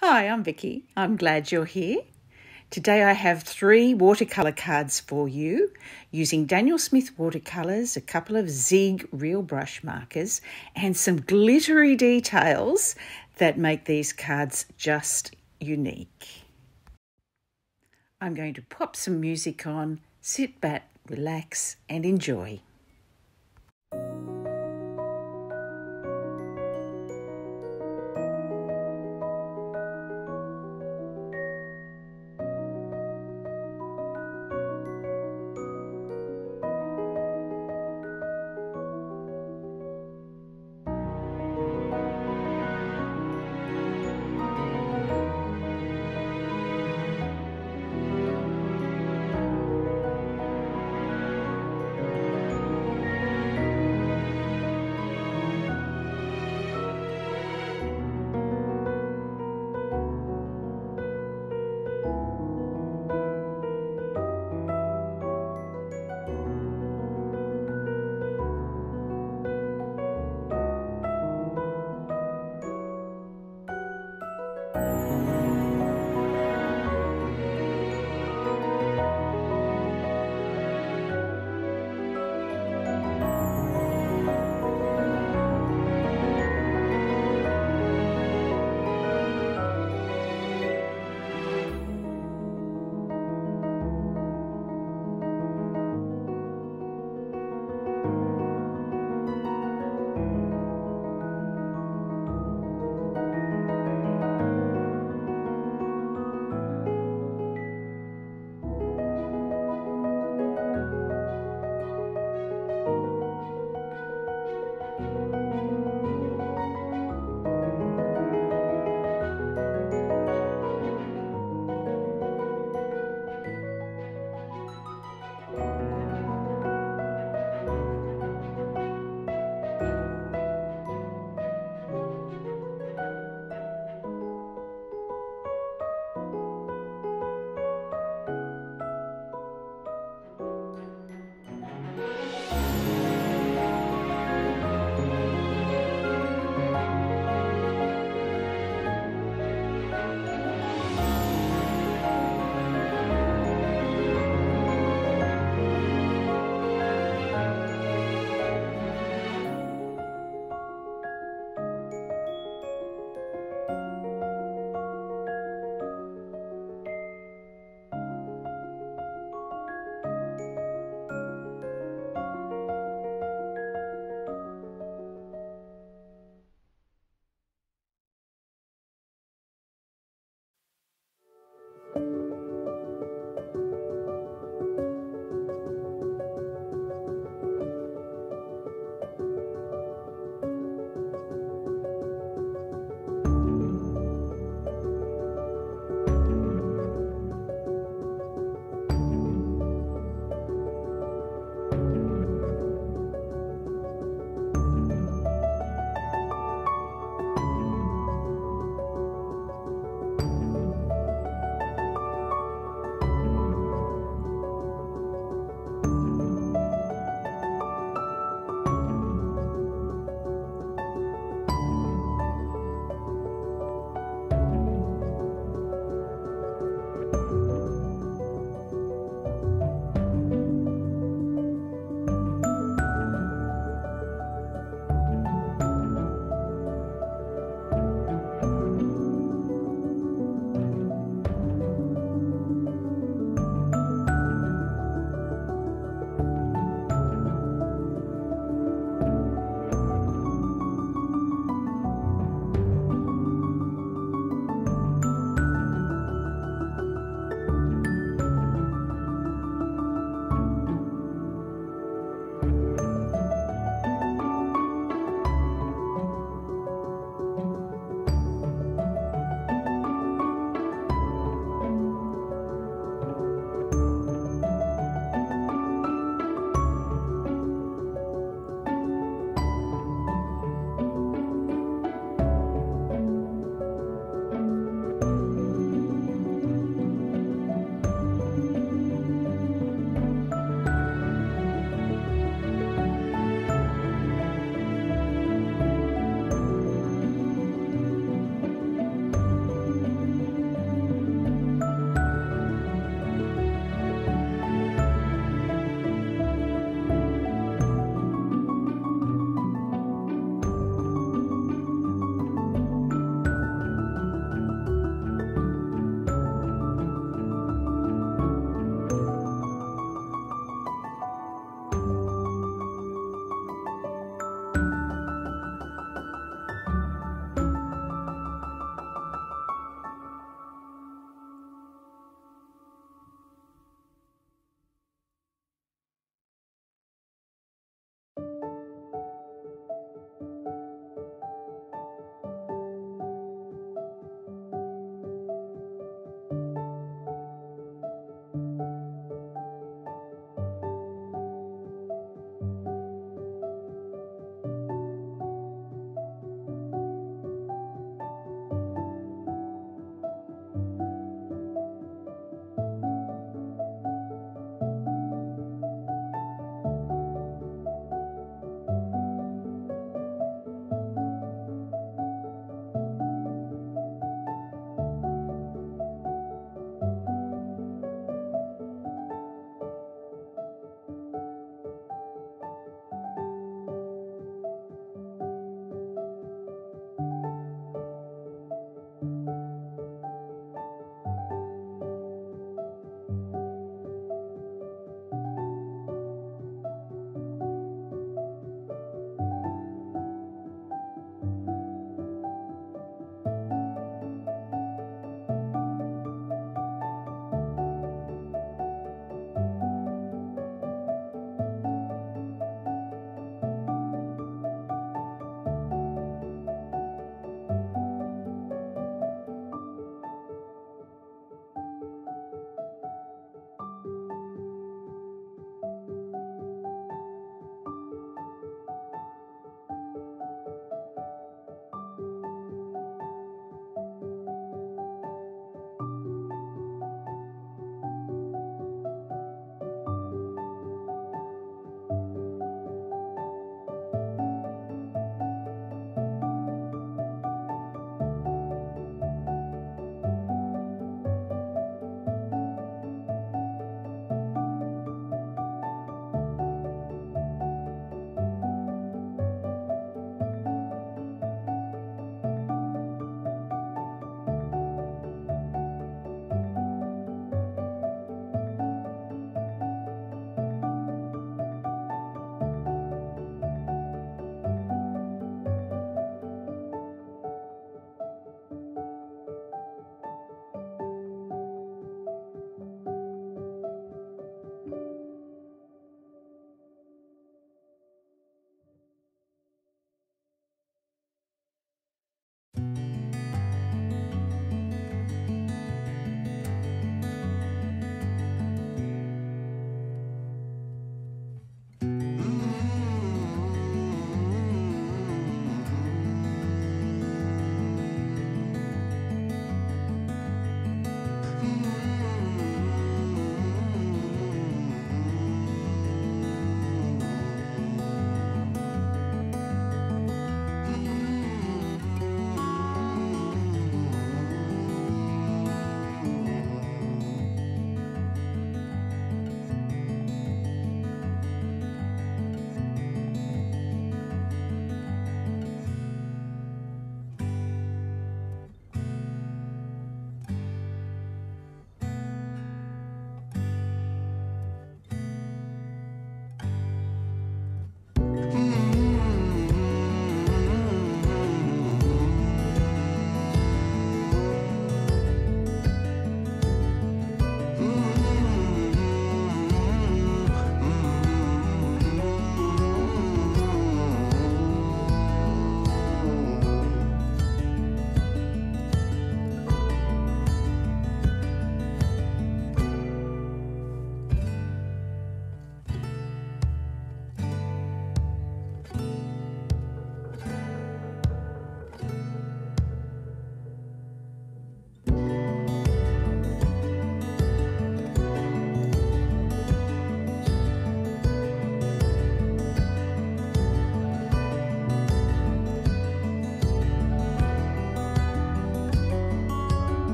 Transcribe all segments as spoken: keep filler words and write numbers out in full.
Hi, I'm Vicky. I'm glad you're here. Today I have three watercolour cards for you using Daniel Smith watercolours, a couple of Zig real brush markers and some glittery details that make these cards just unique. I'm going to pop some music on, sit back, relax and enjoy.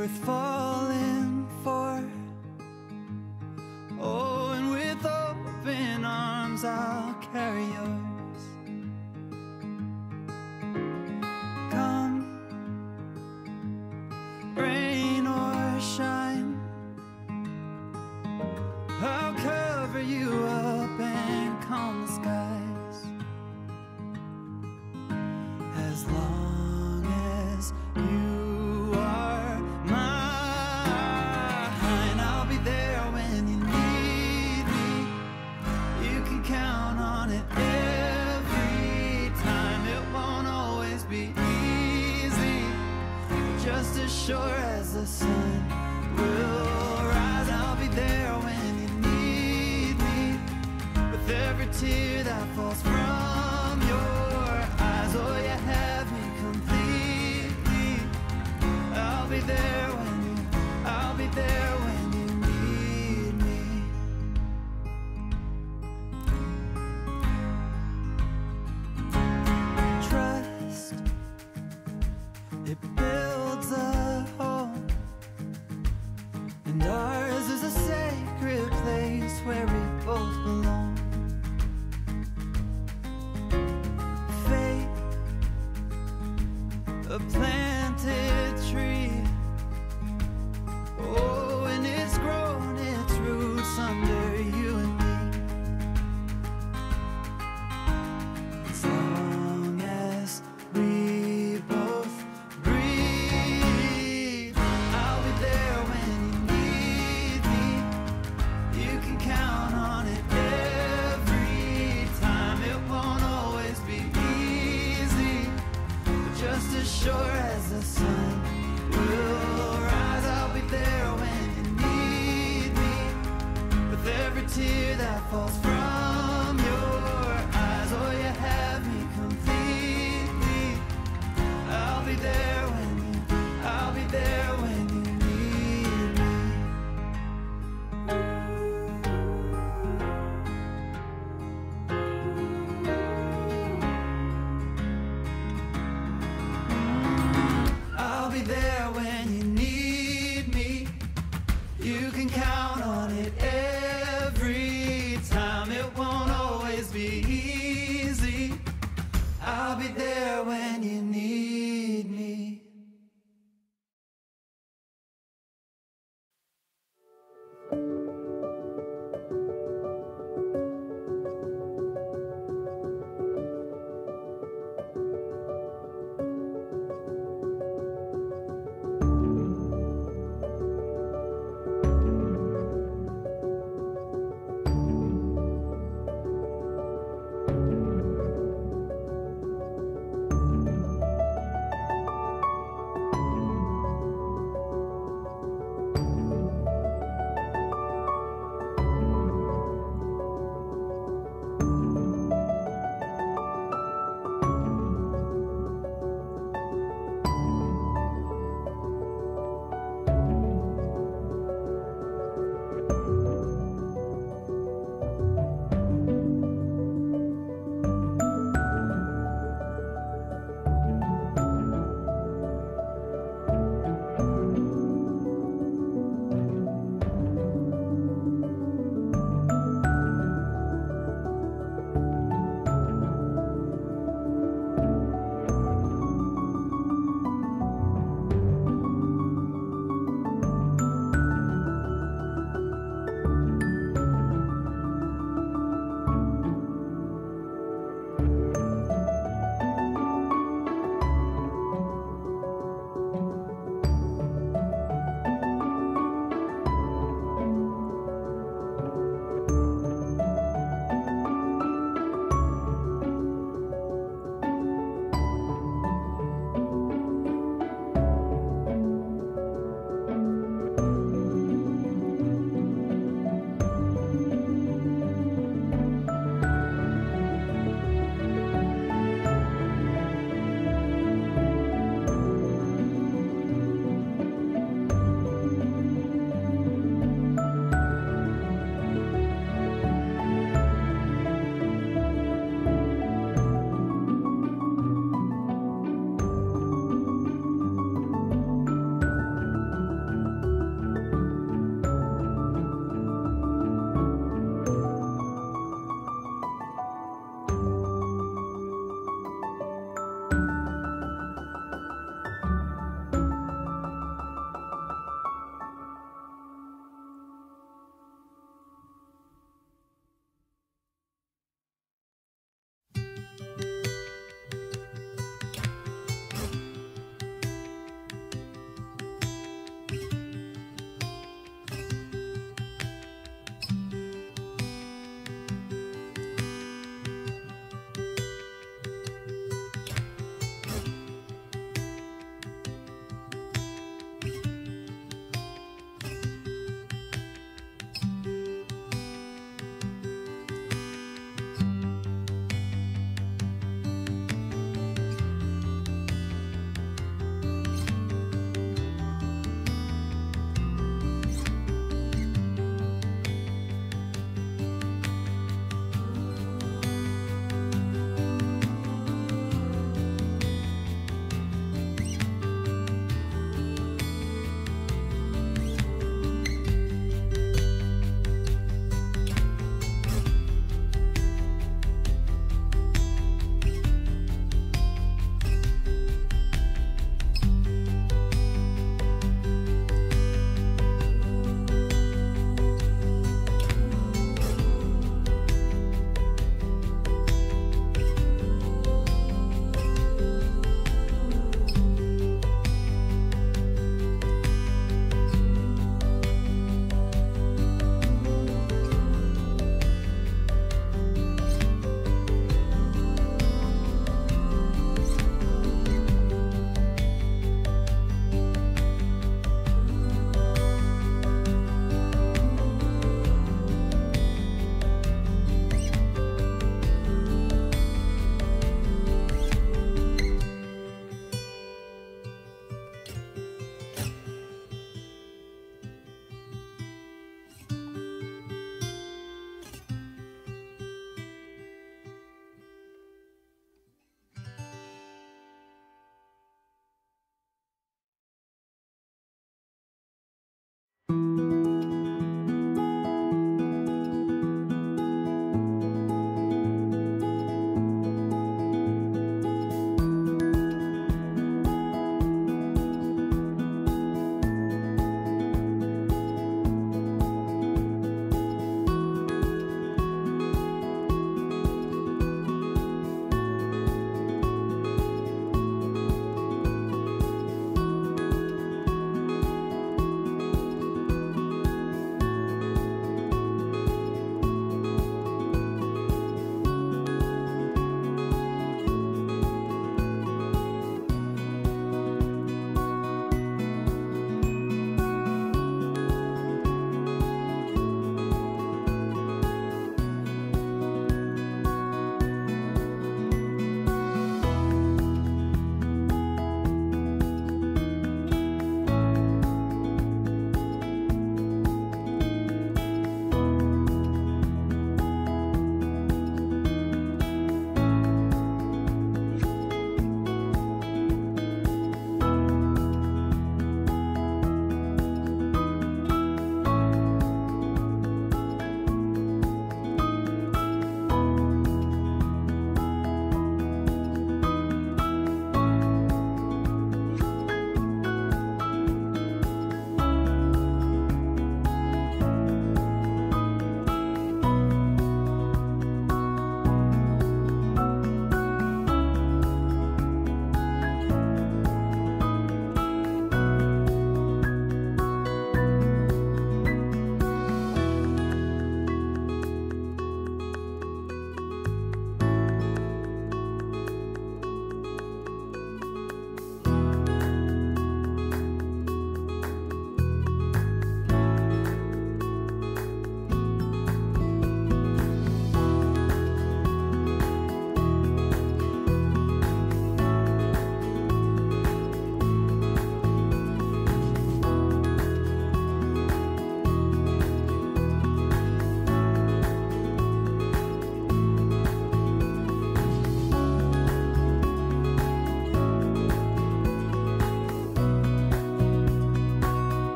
worth falling for. Oh, and with open arms I'll carry yours. Come, rain or shine, I'll cover you up and calm the skies. As long as you are mine, I'll be there when you need me. You can count on it every time. It won't always be easy, just as sure as the sun will rise. I'll be there when you need me, with every tear that falls from your eyes. Oh, you have me completely. I'll be there when you, I'll be there when you need me. Trust, it builds a home, and ours is a sacred place where we both belong. Faith, a planted tree. Oh, and it's grown its roots under you and me. As long as we both breathe, I'll be there when you need me. You can count on it every time. It won't always be easy, but just as sure as the sun will rise. I'll be there when you need me, with every tear that falls from your eyes. Oh, you have me completely. I'll be there when you, I'll be there when you need me. I'll be there when you need me. You can count on it every time. It won't always be easy. I'll be there when you need me.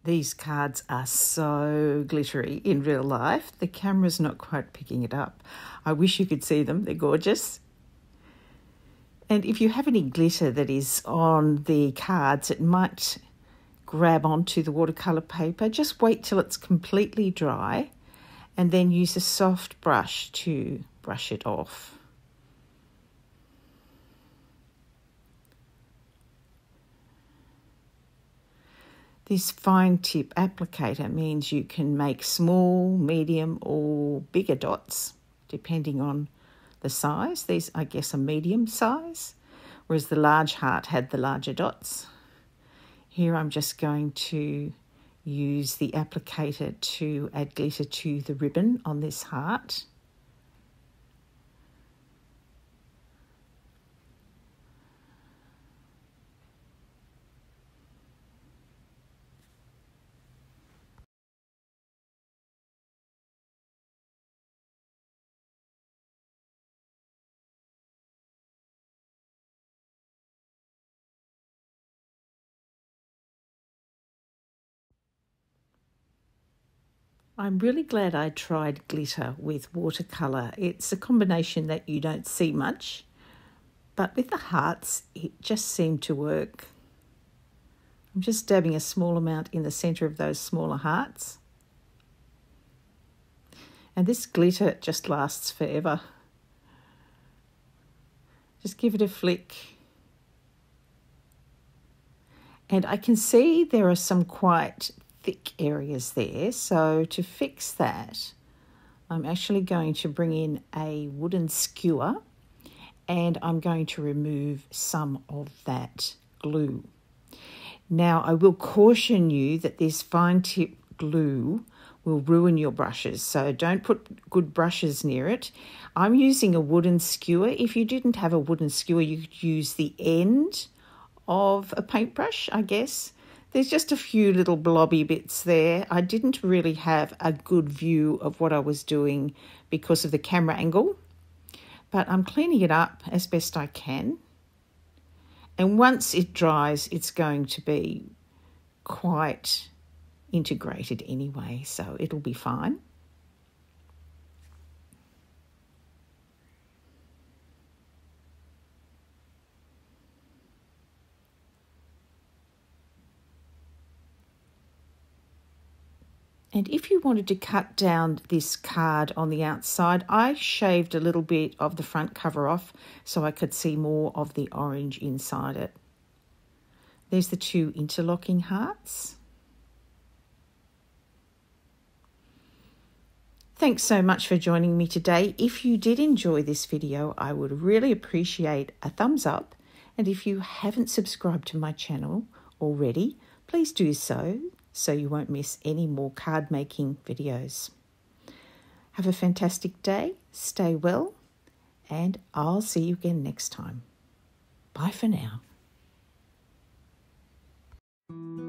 These cards are so glittery in real life. The camera's not quite picking it up. I wish you could see them. They're gorgeous. And if you have any glitter that is on the cards, it might grab onto the watercolour paper. Just wait till it's completely dry and then use a soft brush to brush it off. This fine tip applicator means you can make small, medium or bigger dots depending on the size. These, I guess, are medium size, whereas the large heart had the larger dots. Here I'm just going to use the applicator to add glitter to the ribbon on this heart. I'm really glad I tried glitter with watercolour. It's a combination that you don't see much, but with the hearts, it just seemed to work. I'm just dabbing a small amount in the centre of those smaller hearts. And this glitter just lasts forever. Just give it a flick. And I can see there are some quite thick areas there, so to fix that I'm actually going to bring in a wooden skewer and I'm going to remove some of that glue. Now I will caution you that this fine tip glue will ruin your brushes, so don't put good brushes near it. I'm using a wooden skewer. If you didn't have a wooden skewer, you could use the end of a paintbrush, I guess. There's just a few little blobby bits there. I didn't really have a good view of what I was doing because of the camera angle, but I'm cleaning it up as best I can. And once it dries, it's going to be quite integrated anyway, so it'll be fine. And if you wanted to cut down this card on the outside, I shaved a little bit of the front cover off so I could see more of the orange inside it. There's the two interlocking hearts. Thanks so much for joining me today. If you did enjoy this video, I would really appreciate a thumbs up. And if you haven't subscribed to my channel already, please do so, so you won't miss any more card making videos. Have a fantastic day, stay well, and I'll see you again next time. Bye for now.